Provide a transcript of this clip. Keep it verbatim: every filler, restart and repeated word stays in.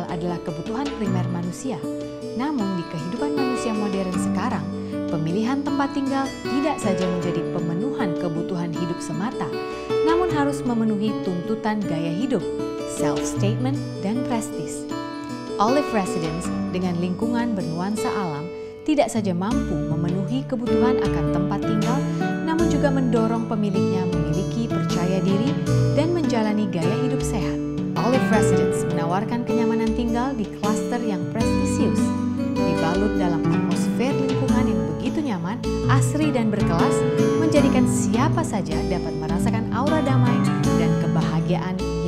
adalah kebutuhan primer manusia. Namun di kehidupan manusia modern sekarang, pemilihan tempat tinggal tidak saja menjadi pemenuhan kebutuhan hidup semata, namun harus memenuhi tuntutan gaya hidup, self-statement, dan prestis. Olive Residence dengan lingkungan bernuansa alam tidak saja mampu memenuhi kebutuhan akan tempat tinggal, namun juga mendorong pemiliknya memiliki percaya diri dan menjalani gaya hidup sehat. Olive Residence menawarkan kenyamanan tinggal di klaster yang prestisius, dibalut dalam atmosfer lingkungan yang begitu nyaman, asri dan berkelas, menjadikan siapa saja dapat merasakan aura damai dan kebahagiaan